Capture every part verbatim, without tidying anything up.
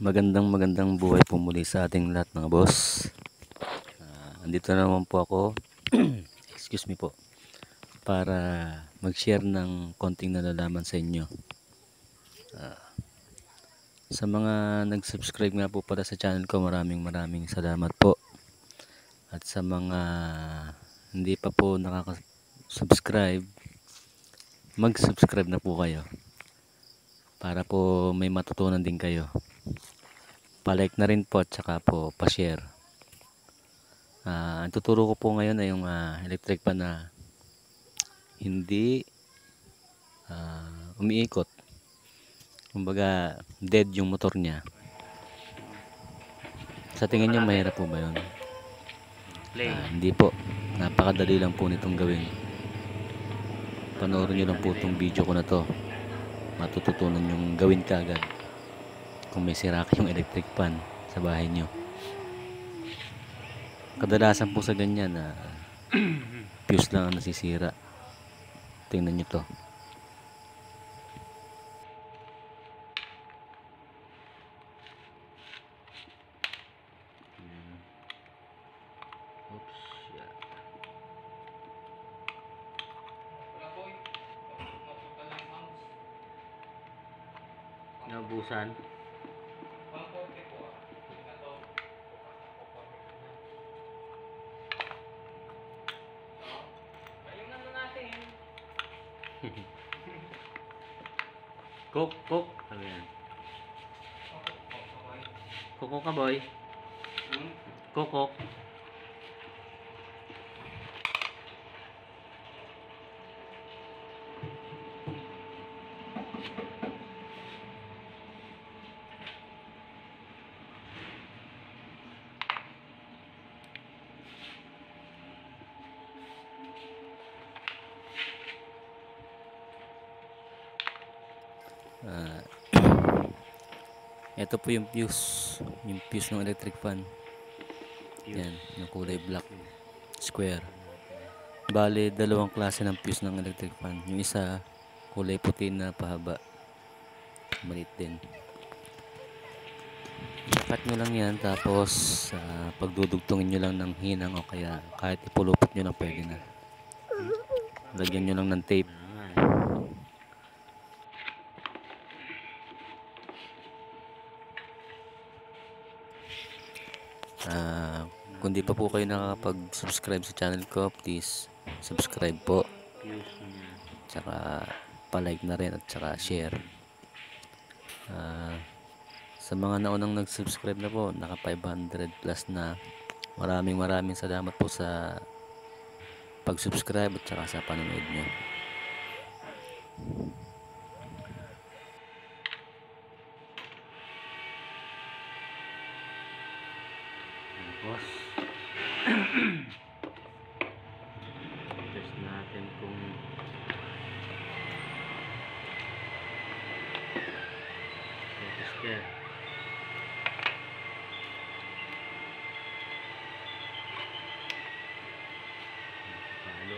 Magandang magandang buhay po muli sa ating lahat mga boss. Ah, andito na naman po ako, excuse me po, para mag-share ng konting nalalaman sa inyo. Ah, sa mga nag-subscribe nga po pala sa channel ko, maraming maraming salamat po. At sa mga hindi pa po nakaka-subscribe, mag-subscribe na po kayo para po may matutunan din kayo. Pa-like na rin po at saka po pa-share. Ah, ang tuturo ko po ngayon ay yung ah, electric fan na hindi ah, umiikot. Kumbaga dead yung motor niya. Sa tingin niyo mahirap po ba yun? Ah, hindi po. Napakadali lang po nitong gawin. Panoorin niyo lang po itong video ko na to. Matututunan yung gawin kaagad kung may sira yung electric fan sa bahay niyo. Kadalasan po sa ganyan na ah, fuse lang ang nasisira. Tingnan niyo to. Oops, yeah. Naubusan. Kok, kok. Sabi yan. Koko ka boy. Kokok. Ah, ito po yung fuse, yung fuse ng electric fan. Yan, yung kulay black square. Bale, dalawang klase ng fuse ng electric fan. Yung isa kulay puti na pahaba, maliit din. Sakat nyo lang yan, tapos uh, pagdudugtungin nyo lang ng hinang o kaya kahit ipulupot nyo lang pwede na. Lagyan nyo lang ng tape. Uh, kung di pa po kayo nakakapag-subscribe sa channel ko, please subscribe po. Tsaka pa-like na rin at tsaka share. Uh, sa mga naunang nag-subscribe na po, naka five hundred plus na. Maraming maraming salamat po sa pag-subscribe at tsaka sa panonood nyo. Tapos test natin kung tester. Palo.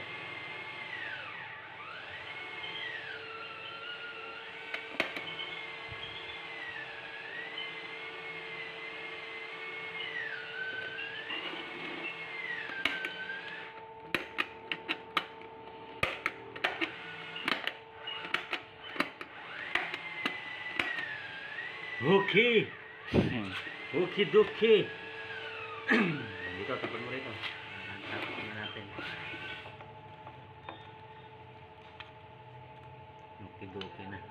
Okay. Okay, okay. Dito, tapat mo rito. Tapat na natin. Okay, okay na.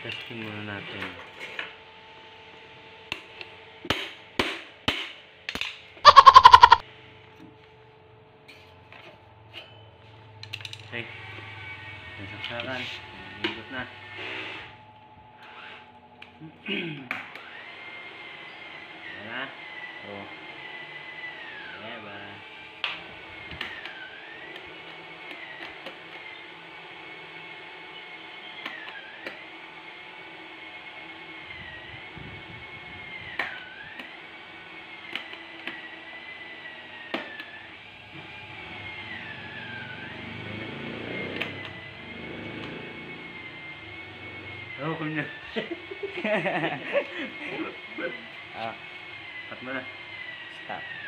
Testing muna natin. Okay. Nasaksakan. Ikot na. Wala. Oh. Diba? Oh, kung na. Ah, Cut mo na. stop.